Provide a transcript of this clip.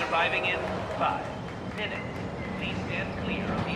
Arriving in 5 minutes. Please stand clear of